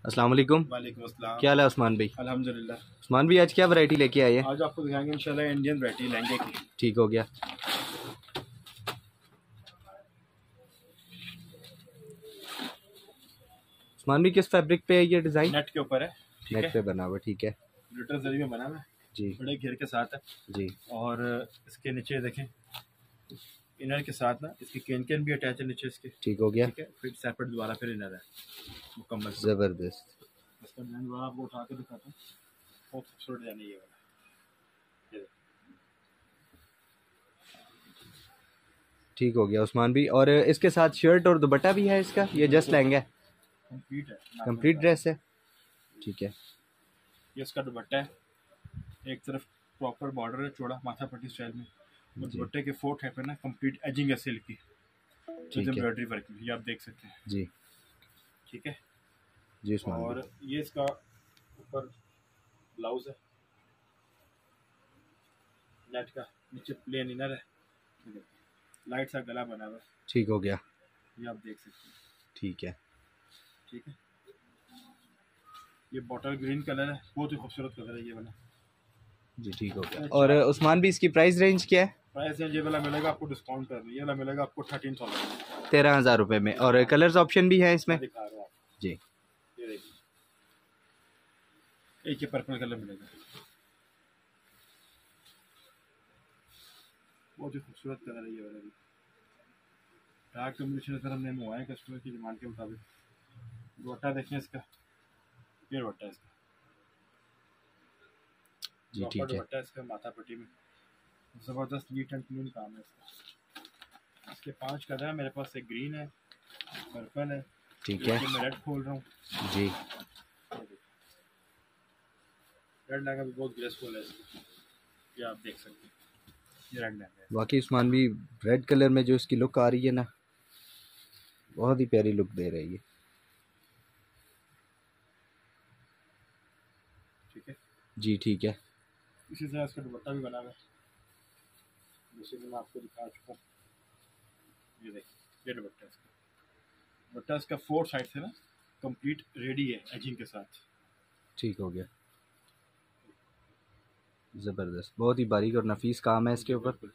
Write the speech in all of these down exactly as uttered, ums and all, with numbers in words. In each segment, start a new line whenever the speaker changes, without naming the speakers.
अस्सलाम वालेकुम।
वालेकुम अस्सलाम।
क्या हाल है उस्मान भाई?
अल्हम्दुलिल्लाह।
उस्मान भाई आज क्या वैरायटी लेके आए हैं?
आज आपको दिखाएंगे इंशाल्लाह इंडियन वैरायटी लहंगे की।
ठीक हो गया। उस्मान भाई किस फैब्रिक पे है ये डिज़ाइन?
नेट के ऊपर है। ठीक
नेट
है,
पे बना हुआ। ठीक है
ग्लिटर जरी में बना हुआ है
जी
बड़े घेर के साथ है।
जी।
और इसके नीचे देखें इनर के साथ ना इसकी कैन कैन भी अटैच है नीचे इसके।
ठीक हो गया।
ठीक है, फिर सेपरेट दोबारा फिर इनर है मुकम्मल।
ज़बरदस्त।
इसका डिजाइन दोबारा आपको उठा के दिखाता हूँ, बहुत खूबसूरत डिजाइन है ये वाला। ये देखो।
ठीक हो गया उस्मान भाई। और इसके साथ शर्ट और दुपट्टा भी है इसका? ये जस्ट लहंगा है?
कंप्लीट है,
कंप्लीट ड्रेस है। ठीक है।
ये इसका दुपट्टा है, एक तरफ प्रॉपर बॉर्डर है चौड़ा माथा पट्टी स्टाइल में, और
जी।
दुपट्टे के फोर टाइप है ना कंप्लीट एजिंग है सिल्क की,
ठीक है
एम्ब्रॉयडरी वर्क में, ये आप देख सकते हैं।
जी
ठीक है,
जी उस्मान
और
भाई।
ये इसका ऊपर ब्लाउज है नेट का, नीचे प्लेन इनर है, लाइट सा गला बना हुआ है,
ठीक हो गया।
ये आप देख सकते हैं।
ठीक है
ठीक है, ये बॉटल ग्रीन कलर है, बहुत ही खूबसूरत कलर है ये वाला
जी। ठीक हो गया। और उस्मान भाई इसकी प्राइस रेंज क्या है?
प्राइस है ये वाला मिलेगा आपको डिस्काउंट कर ये वाला मिलेगा आपको थर्टीन थाउजेंड
तेरह हज़ार रुपये में। और कलर्स ऑप्शन भी है इसमें?
दिखा रहा हूँ आपको।
जी
ये देखिए, एक ये पर्पल कलर मिलेगा, बहुत ही खूबसूरत कलर है ये वाला भी। डार्क कम्बिनेशन सर हमने मंगवाया कस्टमर की डिमांड के मुताबिक। दुपट्टा देखें इसका, ये दुपट्टा इसका
जी। ठीक है
दुपट्टा इसका माथा पट्टी में जबरदस्त नीट एंड क्लीन काम है इसका। इसके पांच कलर है मेरे पास, एक ग्रीन है, पर्पल है,
ठीक है
मैं रेड खोल रहा हूँ
जी।
रेड लहंगा भी बहुत ग्रेसफुल है इसका, ये आप देख सकते हैं। ये रेड लहंगा है।
बाकी उस्मान भी रेड कलर में जो इसकी लुक आ रही है ना, बहुत ही प्यारी लुक दे रही है।
ठीक है
जी ठीक है।
इसी तरह इसका दुपट्टा भी बना हुआ है, जैसे कि मैं आपको दिखा चुका हूँ। ये देखिए, ये दुपट्टा इसका, दुपट्टा इसका फोर साइड से ना कंप्लीट रेडी है एजिंग के साथ।
ठीक हो गया। ज़बरदस्त, बहुत ही बारीक और नफीस काम है इसके ऊपर।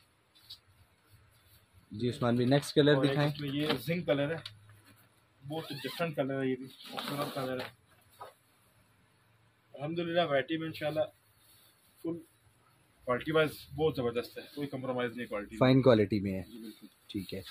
जी उस्मान भी नेक्स्ट कलर दिखाएं।
इसमें ये जिंक कलर है, बहुत डिफरेंट कलर है, ये भी खूबसूरत कलर है। अल्हम्दुलिल्लाह वैरायटी में इंशाल्लाह फुल क्वालिटी वाइज बहुत ज़बरदस्त है, कोई कंप्रोमाइज़ नहीं क्वालिटी,
फाइन क्वालिटी में है।
जी बिल्कुल।
ठीक है,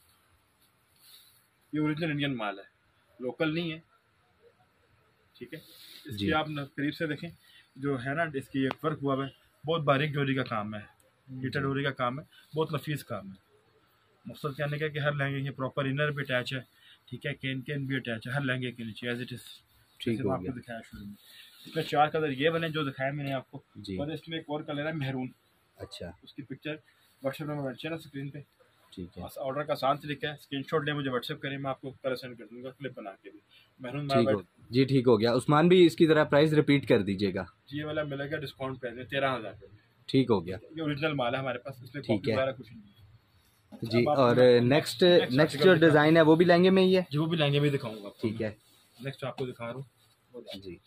ये ओरिजिनल इंडियन माल है, लोकल नहीं है। ठीक है, इसकी आप न करीब से देखें जो है ना, इसकी एक वर्क हुआ है, बहुत बारीक डोरी का काम है, हीटर डोरी का काम है, बहुत नफीस काम है। मकसद कहने का कि हर लहंगे के प्रॉपर इनर भी अटैच है। ठीक है, कैन कैन भी अटैच है हर लहंगे के नीचे एज इट इज़।
ठीक हो
आपको
गया
दिखाया शुरू में, इसमें चार कलर ये बने जो दिखाया मैंने आपको
जी।
और इसमें एक और कलर है मेहरून,
अच्छा
उसकी पिक्चर व्हाट्सएप में मैंशन है स्क्रीन पे।
ठीक है।
ऑर्डर का आसान तरीका है, स्क्रीनशॉट ले मुझे व्हाट्सएप करें, मैं आपको कलर सेंड कर दूंगा क्लिप बना के भी। मेहरून
ठीक हो जी। ठीक हो गया। उस्मान भी इसकी तरह प्राइस रिपीट कर दीजिएगा।
जी, ये वाला मिलेगा डिस्काउंट प्राइस में तेरह हज़ार रुपये।
ठीक हो गया।
ये ओरिजिनल माल है हमारे पास, इसमें
ठीक है
कुछ नहीं
जी। और नेक्स्ट नेक्स्ट जो डिज़ाइन है वो भी लहंगे में ही है?
जी वो भी लहंगे में दिखाऊंगा।
ठीक है,
नेक्स्ट आपको दिखा रहा हूँ
जी।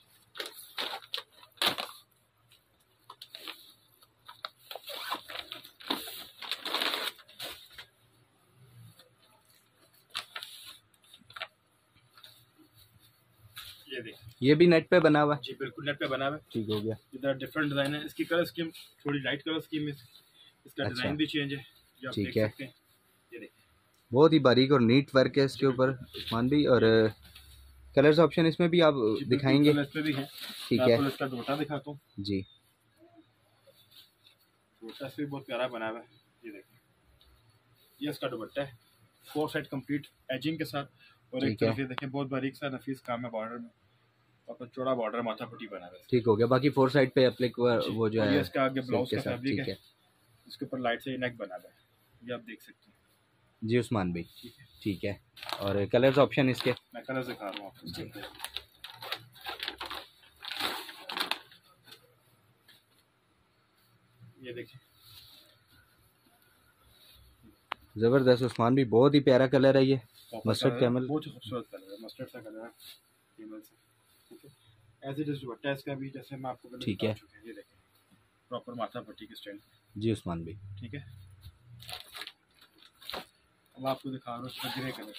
ये देखिए,
ये भी नेट पे बना हुआ है?
जी बिल्कुल नेट पे बना हुआ है।
ठीक हो गया।
इधर डिफरेंट डिजाइन है, इसकी कलर स्कीम थोड़ी लाइट कलर स्कीम है, इसका
अच्छा।
डिजाइन भी चेंज है जो आप
ठीक
देख
है।
सकते हैं। ये देखिए,
बहुत ही बारीक और नीट वर्क है इसके ऊपर उस्मान भी। और कलर्स ऑप्शन इसमें भी आप दिखाएंगे?
कलर पे भी है।
ठीक
मैं
है
आपको इसका दुपट्टा दिखाता हूँ
जी।
दुपट्टा से भी बहुत प्यारा बना हुआ है। ये देखिए, ये इसका दुपट्टा है, फोर साइड कंप्लीट एजिंग के साथ, और एक
ठीक है।
तरफ ये देखें बहुत बारीक सा नफीस काम है बॉर्डर में, और चौड़ा बॉर्डर माथा पट्टी बना हुआ है।
ठीक हो गया। बाकी फोर साइड पे एप्लिक वो जो
और
है
ये इसका आगे ब्लाउज का
साथ।
फैब्रिक
ठीक
है,
है
इसके ऊपर लाइट से नेक बना हुआ है, ये आप देख सकते हैं।
जी उस्मान भाई।
ठीक है,
ठीक है। और कलर्स ऑप्शन इसके?
मैं कलर दिखा रहा हूँ आपको
जी।
ये देखिए,
ज़बरदस्त उस्मान भी, बहुत ही प्यारा कलर है ये। मस्टर्ड कैमल,
बहुत ही खूबसूरत कलर है, मस्टर्ड सा कलर है कैमल से। ठीक है। एज इट इज दुपट्टा इसका भी जैसे मैं आपको पहले
ठीक
बता
है।
चुका हूं, ये देखें प्रॉपर माथा पट्टी के स्टाइल।
जी उस्मान भाई।
ठीक है, अब आपको दिखा रहा हूँ इसका ग्रे कलर,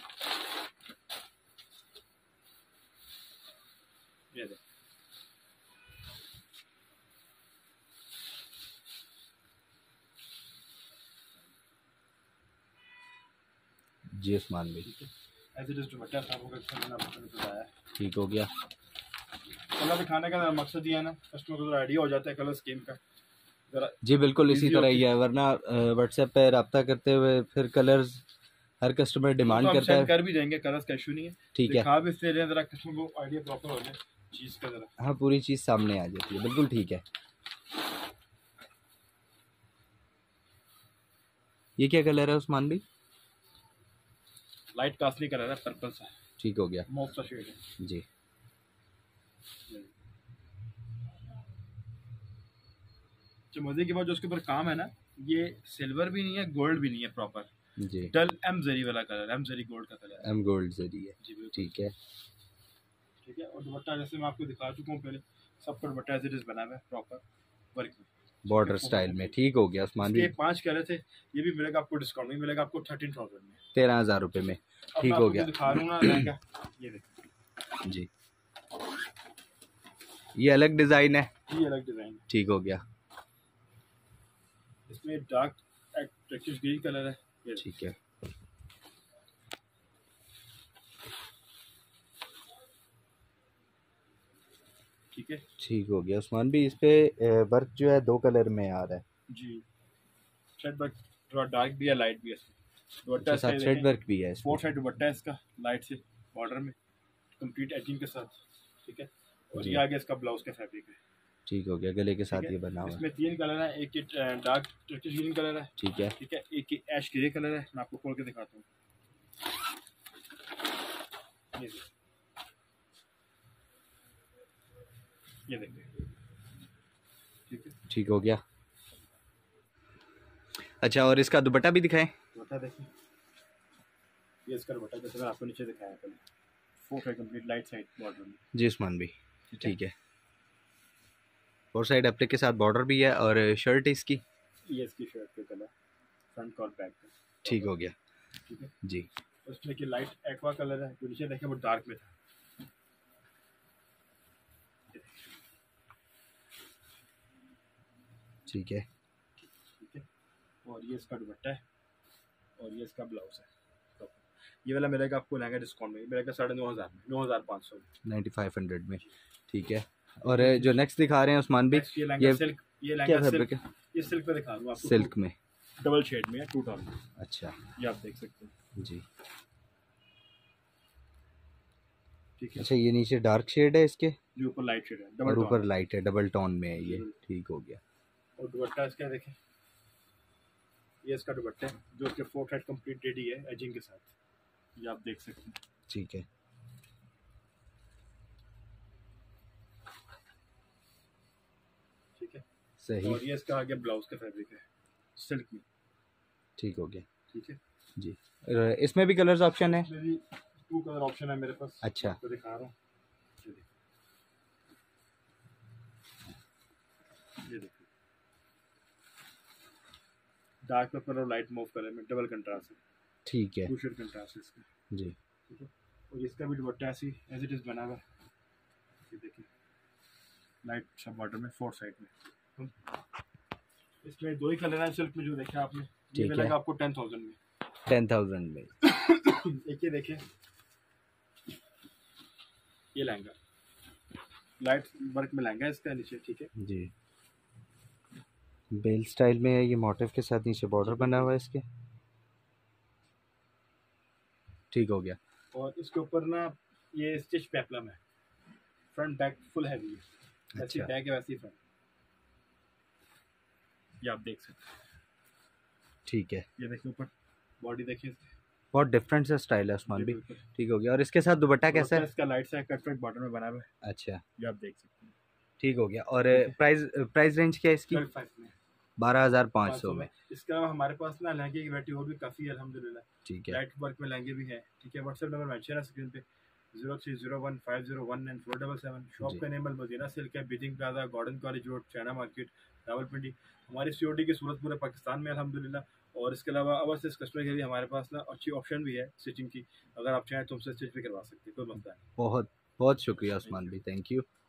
ये देख
जी उस्मान भाई।
ठीक है, एज इट इज दुपट्टा था वो मैंने आपको बताया।
ठीक हो गया।
कलर दिखाने का मकसद ये है ना, कस्टमर को थोड़ा आइडिया हो जाता है कलर स्कीम का जरा।
जी बिल्कुल इसी
easy
तरह
होती
ही है, वरना व्हाट्सएप पे रब्ता करते हुए फिर कलर्स हर कस्टमर डिमांड
तो हम
करता
सेंड
है।
कर भी देंगे, कलर्स का इशू नहीं है।
ठीक है।
दिखा भी इसलिए रहे हैं जरा कस्टमर को आइडिया प्रॉपर हो जाए चीज़ का जरा।
हाँ पूरी चीज़ सामने आ जाती है, बिल्कुल ठीक है। ये क्या कलर है उस्मान भाई?
लाइट कास्टली कलर है, पर्पल सा,
ठीक हो गया।
मॉफ सा शेड है
जी।
जो मजे की बात जो उसके ऊपर काम है ना, ये सिल्वर भी नहीं है गोल्ड भी नहीं है, प्रॉपर
जी
डल एम जरी वाला कलर, एम जरी गोल्ड का कलर है।
एम गोल्ड जरी है।
जी बिल्कुल।
ठीक है।
ठीक है, और दुपट्टा जैसे मैं आपको दिखा चुका हूँ पहले, सबका दुपट्टा एज इट इज बना हुआ है प्रॉपर वर्क में,
बॉर्डर स्टाइल में। ठीक हो गया उस्मान भाई।
इसके पांच कलर थे, ये भी मिलेगा आपको डिस्काउंट में, मिलेगा आपको थर्टीन थाउजेंड में,
तेरह हजार रुपये में।
अब
ठीक
मैं
हो
आपको
गया।
जो दिखा रहा हूँ ना लहंगा, ये देखो
जी ये अलग डिज़ाइन है।
ये अलग डिजाइन है,
ठीक हो गया।
इसमें डार्क टर्किश ग्रीन कलर है, ये देखो।
ठीक है।
ठीक है
ठीक हो गया उस्मान भाई। इस पे वर्क जो है दो कलर में आ रहा है।
जी, थ्रेड वर्क थोड़ा डार्क भी है लाइट भी है इसमें। दुपट्टा
अच्छा,
इसका
थ्रेड वर्क भी है इसमें।
फोर साइड दुपट्टा है इसका लाइट से बॉर्डर में, कंप्लीट एचिंग के साथ। ठीक है, और
जी।
ये आगे इसका ब्लाउज का फैब्रिक है।
ठीक हो गया, गले के साथ
ठीक है?
ये बना हुआ है।
इसमें तीन कलर है, एक डार्क टर्किश ग्रीन कलर है,
ठीक है।
ठीक है, एक ऐश ग्रे कलर है, मैं आपको खोल के दिखाता हूँ। ये देखिए, ये देखिए, ठीक है,
ठीक हो गया। अच्छा, और इसका दुपट्टा भी दिखाएं।
दुपट्टा देखिए, ये इसका दुपट्टा जैसे मैं आपको नीचे दिखाया पहले, four side complete light side border में।
जी उस्मान भाई। ठीक है। फोर साइड एप्लिक के साथ बॉर्डर भी है, और शर्ट इसकी,
ये इसकी शर्ट का कलर फ्रंट और बैक का।
ठीक हो गया।
ठीक है,
जी
उसमें कि लाइट एक्वा कलर है, जो नीचे देखें वो डार्क में था।
ठीक है।
ठीक है, और ये इसका दुपट्टा है, और ये इसका ब्लाउज है। तो ये वाला मिलेगा आपको लहंगा डिस्काउंट में, मिलेगा साढ़े नौ हज़ार में, नौ हज़ार पाँच सौ में,
नाइन्टी फाइव हंड्रेड में। ठीक है। और जो नेक्स्ट दिखा रहे हैं उस्मान भाई,
ये लहंगा
ये
सिल्क, ये
क्या
लहंगा
फैब्रिक
सिल्क,
है?
ये सिल्क पे दिखा रहा हूँ आपको,
सिल्क में,
डबल शेड में है, टू टोन में,
अच्छा
ये आप देख सकते हैं।
जी।
ठीक है,
अच्छा, ये नीचे डार्क शेड है इसके,
ये ऊपर लाइट शेड है,
और
डबल
ऊपर
टोन,
लाइट है, डबल टोन में है ये।
हम्म।
ठीक हो गया।
और दुपट्टा इसका देखें, ये इसका दुपट्टा है, जो इसके फोर साइड कंप्लीट रेडी है एजिंग के साथ, ये आप देख सकते हैं।
ठीक है।
ठीक है,
सही।
और ये इसका आगे ब्लाउज का फैब्रिक है सिल्क में।
ठीक हो गया।
ठीक है,
जी। और इसमें भी कलर्स ऑप्शन है?
इसमें भी टू कलर ऑप्शन है मेरे पास।
अच्छा।
तो दिखा रहा हूँ, ये देखिए, डार्क पर्पल और लाइट मूव कलर में डबल कंट्रास्ट है।
ठीक है।
टू शेड कंट्रास्ट है इसका।
जी।
ठीक है, और इसका भी दुपट्टा ऐसी एज इट इज बना हुआ है, ये देखिए, लाइट सा बॉर्डर में, फोर साइड में। इसमें दो ही कलर हैं सिल्क में, जो देखा आपने, ये
ठीक
मिलेगा
है।
आपको टेन थाउजेंड में।
टेन थाउजेंड में।
एक ये देखिए, ये लहंगा लाइट वर्क में लहंगा है इसका नीचे। ठीक है
जी, बेल स्टाइल में है ये, मोटिव के साथ नीचे बॉर्डर बना हुआ है इसके। ठीक हो गया।
और इसके ऊपर ना ये स्टिच पेप्लम है, फ्रंट बैक फुल हैवी है, जैसी
अच्छा।
बैक है वैसी फ्रंट, ये आप देख सकते हैं।
ठीक है।
ये देखिए ऊपर बॉडी देखिए इसकी,
बहुत डिफरेंट सा स्टाइल है उस्मान भी।
बिल्कुल।
ठीक हो गया। और इसके साथ दुपट्टा कैसा है?
इसका लाइट सा कट वर्क बॉर्डर में बना हुआ है,
अच्छा,
ये आप देख सकते हैं।
ठीक हो गया। और प्राइस प्राइस रेंज क्या है इसकी?
ट्वेल्व फाइव में,
बारह हज़ार पाँच
पाँच
सौ
सौ
में।
में। इसके अलावा हमारे पास ना लहंगे की वैरायटी और भी काफ़ी है अल्हम्दुलिल्लाह।
ठीक है।
लाइट वर्क में लहंगे भी है। ठीक है, व्हाट्सएप नंबर मेंशन है स्क्रीन पे, zero three zero one five zero one nine four double seven. Shop
जी।
का नेम मदीना सिल्क है, Beijing Plaza, Gordon College Road, China Market, Rawalpindi. हमारी सीओडी की सूरत पूरे पाकिस्तान में अल्हम्दुलिल्लाह। और इसके अलावा ओवरसीज कस्टमर के लिए हमारे पास ना अच्छी ऑप्शन भी है स्टिचिंग की, अगर आप चाहें तो हमसे स्टिच भी करवा सकते हैं, कोई मसला नहीं।
बहुत बहुत शुक्रिया उस्मान भाई, थैंक यू।